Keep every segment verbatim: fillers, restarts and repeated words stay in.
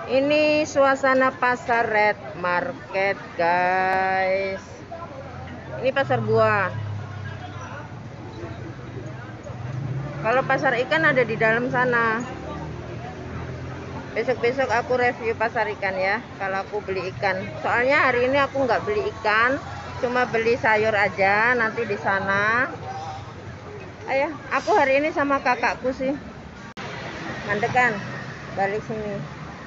Ini suasana pasar red market, guys. Ini pasar buah. Kalau pasar ikan ada di dalam sana. Besok-besok aku review pasar ikan ya, kalau aku beli ikan. Soalnya hari ini aku nggak beli ikan, cuma beli sayur aja nanti di sana. Ayo, aku hari ini sama kakakku sih. Mandekan, balik sini.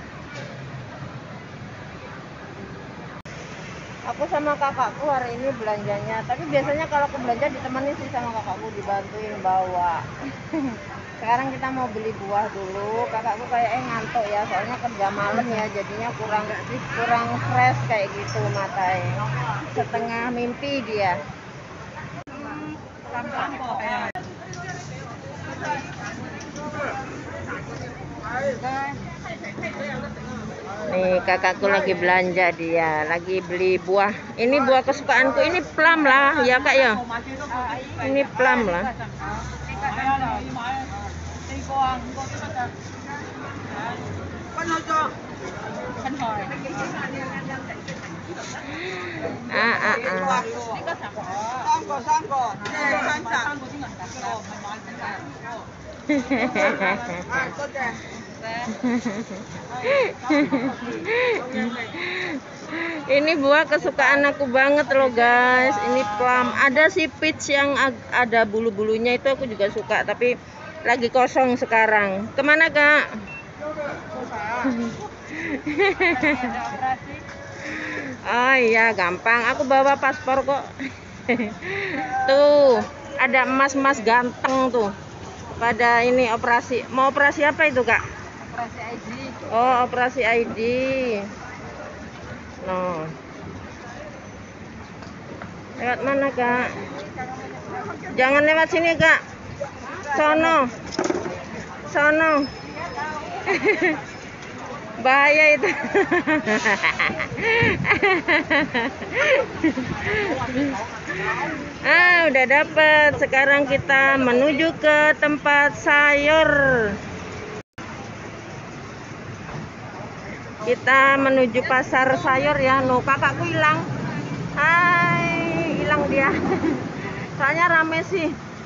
Aku sama kakakku hari ini belanjanya. Tapi biasanya kalau aku belanja ditemani sih sama kakakku, dibantuin bawa. Sekarang kita mau beli buah dulu. Kakakku kayaknya ngantuk ya, soalnya kerja malam ya, jadinya kurang kurang fresh kayak gitu matanya. Setengah mimpi dia. Nih kakakku lagi belanja, dia lagi beli buah. Ini buah kesukaanku, ini plum lah ya kak ya. Ini plum lah. Ah ah ah. Ini buah kesukaan aku banget loh guys. Ini plum. Ada si peach yang ada bulu-bulunya, itu aku juga suka, tapi lagi kosong sekarang. Kemana kak? Oh iya gampang, aku bawa paspor kok. Tuh ada emas-emas ganteng tuh. Pada ini operasi, mau operasi apa itu kak? Operasi I D. Oh operasi I D. No. Lewat mana kak? Jangan lewat sini kak. Sono. Sono. Bahaya itu. Ah udah dapat. Sekarang kita menuju ke tempat sayur. Kita menuju pasar sayur ya. No, kakakku hilang. Hai, hilang dia. Soalnya rame sih.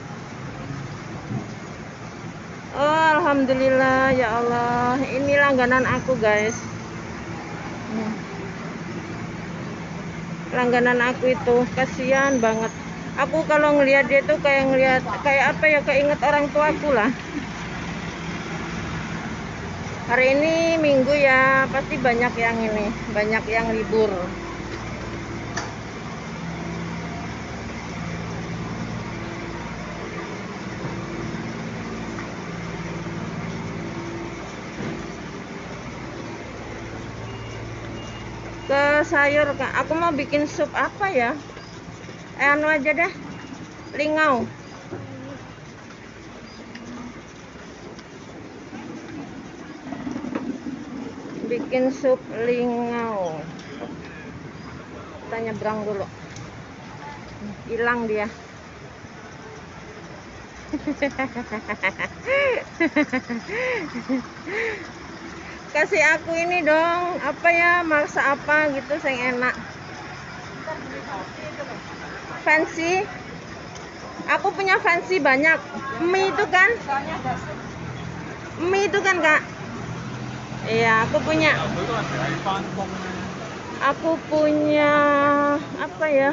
Oh, alhamdulillah ya Allah. Ini langganan aku, guys. Langganan aku itu, kasihan banget. Aku kalau ngelihat dia tuh kayak ngelihat kayak apa ya, keinget orang tuaku lah. Hari ini Minggu ya, pasti banyak yang ini, banyak yang libur. Ke sayur kak, aku mau bikin sup apa ya? Eh, anu aja dah, lingau. Bikin sup lingau. Kita nyebrang dulu. Hilang dia. Kasih aku ini dong, apa ya, masak apa gitu yang enak. Fancy. Aku punya fancy banyak. Mie itu kan? Mie itu kan kak? Iya, aku punya. Aku punya apa ya?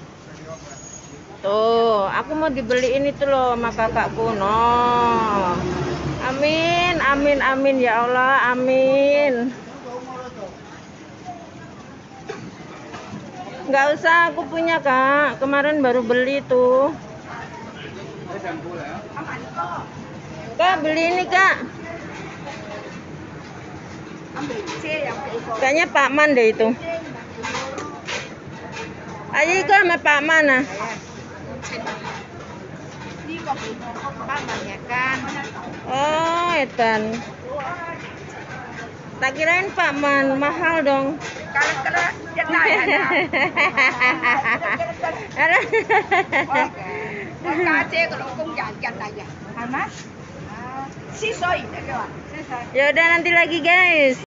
Tuh, aku mau dibeliin itu loh sama kakakku. No. Amin, amin, amin ya Allah, amin. Nggak usah, aku punya kak. Kemarin baru beli tuh. Kak, beli ini kak. Kayaknya Pak Man deh itu. Ayo kak sama Pak Man ah. Oh, etan. Tak kirain Pak Man, mahal dong. Kalau kita ya. Ya udah nanti lagi guys.